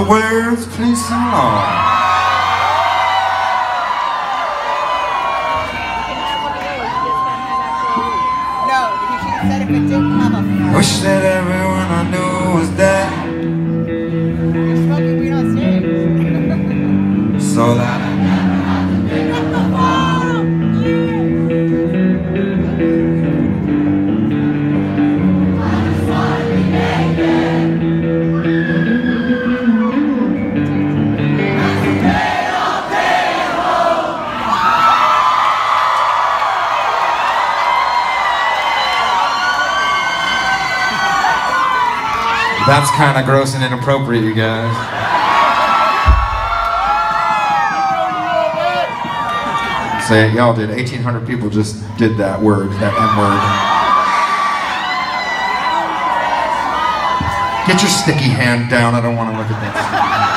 words, please sing along. Wish that everyone I knew was dead, You're smoking weed on stage. so that I never have to pick up the phone. I just wanna be naked. That's kind of gross and inappropriate, you guys. Say it, y'all did. 1,800 people just did that word, that M-word. Get your sticky hand down, I don't want to look at that.